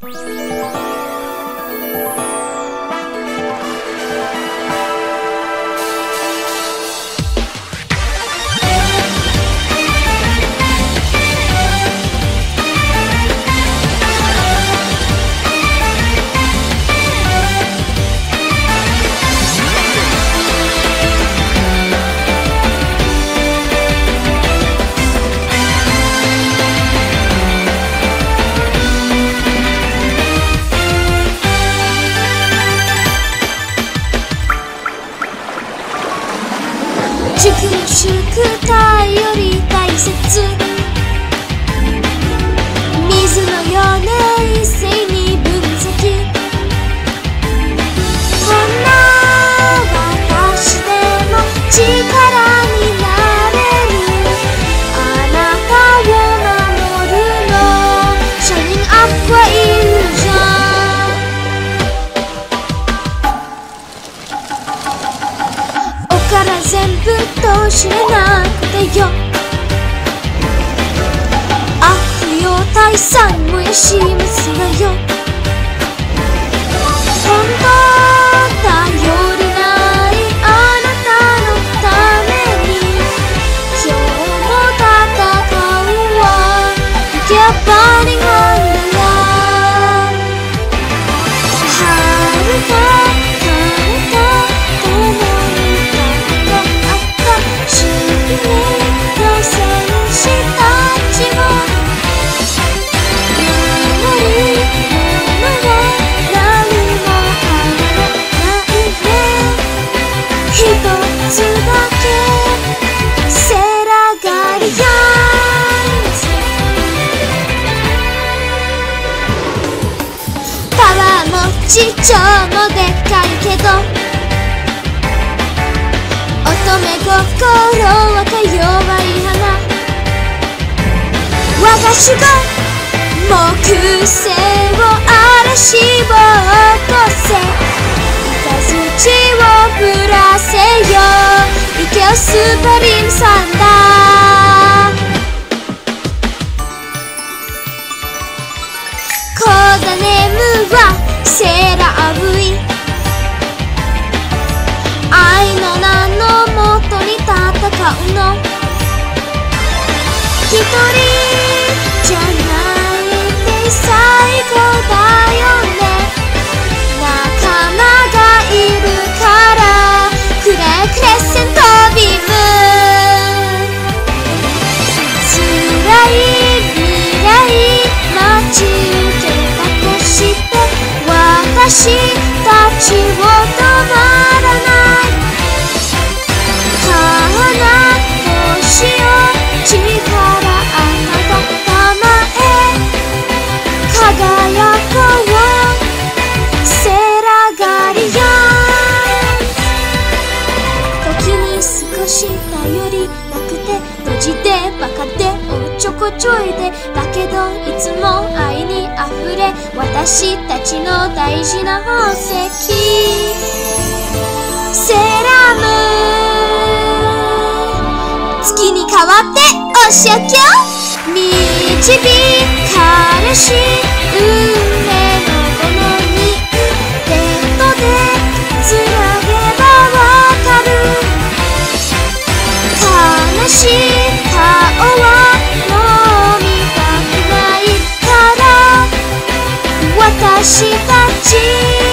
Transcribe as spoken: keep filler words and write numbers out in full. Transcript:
祝体より大切、水のような一斉に分析、こんな私でも力になれる、あなたを守るのシャイニングアップはイルージョン、おから全部と知らなくてよ、悪霊退散燃やしますわよ、本当頼りないあなたのために今日も戦うわ、 Keep burning on the line、 遥か彼と共に戦った使命の戦士たちを守るものは何も変わらないね、一つだけセラガリアンズ、パワーも地長もでっかいけど乙女心はか弱い花、我が守護木星を嵐を起こせ、雷を降らせよ、行けよスーパーリムサンダー、コードネームはセーラーブイ、愛の名のもとに戦うの、一人じゃないって最高だよね、仲間がいるからクレクレッセントビーム、辛い未来待ち受けたとして私たちを止まらない、花星よ力あなた玉へ輝こうセラガリアン、時に少し頼りなくてドジでバカでおっちょこちょいで、だけどいつも愛にあふれ私たちの大事な宝石、セラム月に代わってお仕置きを導かれし運命のこのにデートでつなげばわかる、悲しい顔はもう見たくないから私たち